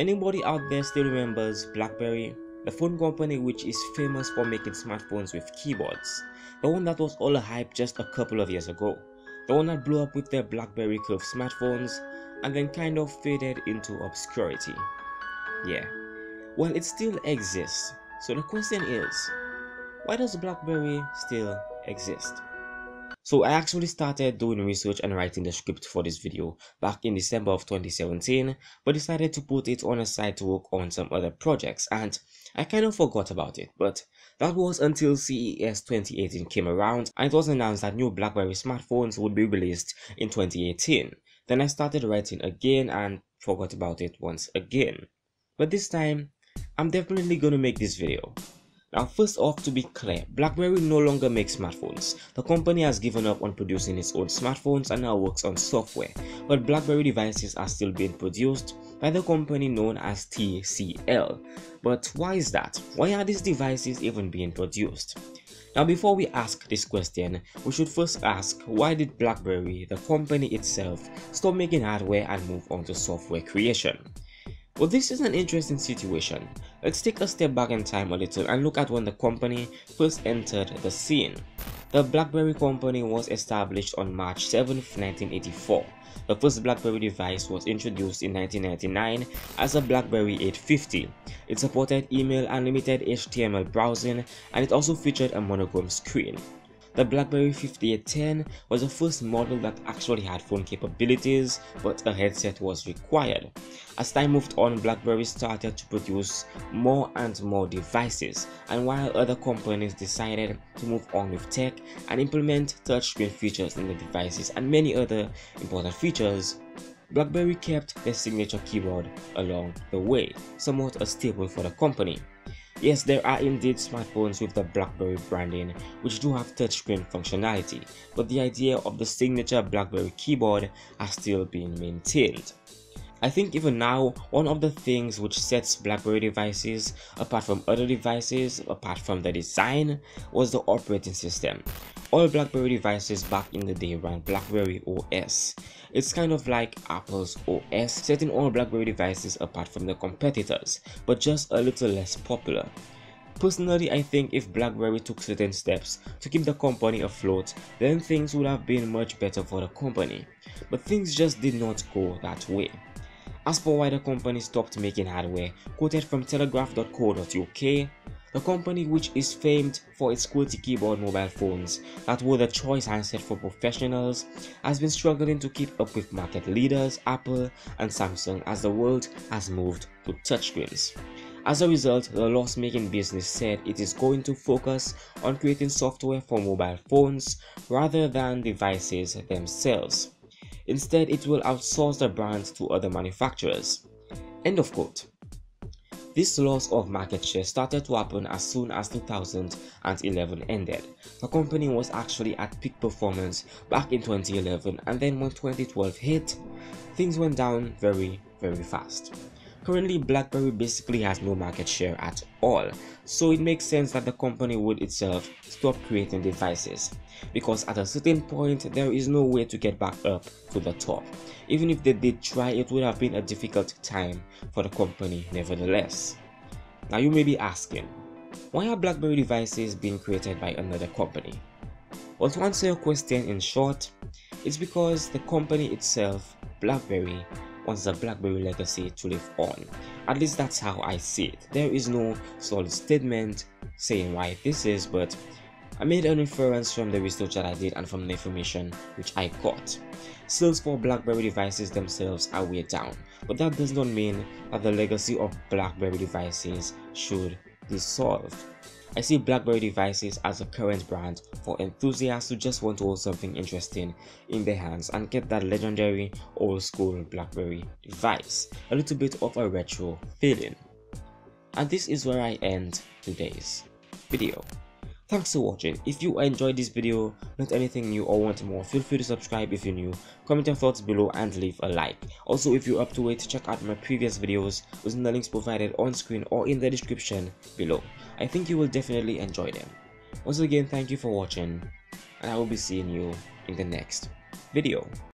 Anybody out there still remembers Blackberry, the phone company which is famous for making smartphones with keyboards? The one that was all a hype just a couple of years ago. The one that blew up with their Blackberry Curve Smartphones and then kind of faded into obscurity. Yeah, well, it still exists. So the question is, why does Blackberry still exist? So I actually started doing research and writing the script for this video back in December of 2017, but decided to put it on a side to work on some other projects, and I kind of forgot about it. But that was until CES 2018 came around and it was announced that new Blackberry smartphones would be released in 2018. Then I started writing again and forgot about it once again. But this time, I'm definitely gonna make this video. Now, first off, to be clear, Blackberry no longer makes smartphones. The company has given up on producing its own smartphones and now works on software, but Blackberry devices are still being produced by the company known as TCL. But why is that? Why are these devices even being produced? Now, before we ask this question, we should first ask, why did Blackberry, the company itself, stop making hardware and move on to software creation? Well, this is an interesting situation. Let's take a step back in time a little and look at when the company first entered the scene. The Blackberry company was established on March 7, 1984. The first Blackberry device was introduced in 1999 as a Blackberry 850. It supported email and limited HTML browsing, and it also featured a monochrome screen. The Blackberry 5810 was the first model that actually had phone capabilities, but a headset was required. As time moved on, Blackberry started to produce more and more devices, and while other companies decided to move on with tech and implement touchscreen features in the devices and many other important features, Blackberry kept their signature keyboard along the way, somewhat a staple for the company. Yes, there are indeed smartphones with the Blackberry branding which do have touchscreen functionality, but the idea of the signature Blackberry keyboard has still been maintained. I think even now, one of the things which sets Blackberry devices apart from other devices, apart from the design, was the operating system. All Blackberry devices back in the day ran Blackberry OS. It's kind of like Apple's OS, setting all Blackberry devices apart from the competitors, but just a little less popular. Personally, I think if Blackberry took certain steps to keep the company afloat, then things would have been much better for the company. But things just did not go that way. As for why the company stopped making hardware, quoted from telegraph.co.uk, the company, which is famed for its QWERTY keyboard mobile phones that were the choice handset for professionals, has been struggling to keep up with market leaders Apple and Samsung as the world has moved to touchscreens. As a result, the loss-making business said it is going to focus on creating software for mobile phones rather than devices themselves. Instead, it will outsource the brand to other manufacturers. End of quote. This loss of market share started to happen as soon as 2011 ended. The company was actually at peak performance back in 2011, and then when 2012 hit, things went down very fast. Currently, Blackberry basically has no market share at all, so it makes sense that the company would itself stop creating devices, because at a certain point there is no way to get back up to the top. Even if they did try, it would have been a difficult time for the company nevertheless. Now you may be asking, why are Blackberry devices being created by another company? Well, to answer your question in short, it's because the company itself, Blackberry, wants the Blackberry legacy to live on. At least that's how I see it. There is no solid statement saying why this is, but I made an inference from the research that I did and from the information which I got. Sales for Blackberry devices themselves are way down, but that does not mean that the legacy of Blackberry devices should dissolve. I see Blackberry devices as a current brand for enthusiasts who just want to hold something interesting in their hands and get that legendary old school Blackberry device, a little bit of a retro feeling. And this is where I end today's video. Thanks for watching. If you enjoyed this video, learned anything new or want more, feel free to subscribe if you're new, comment your thoughts below and leave a like. Also, if you're up to it, check out my previous videos using the links provided on screen or in the description below. I think you will definitely enjoy them. Once again, thank you for watching, and I will be seeing you in the next video.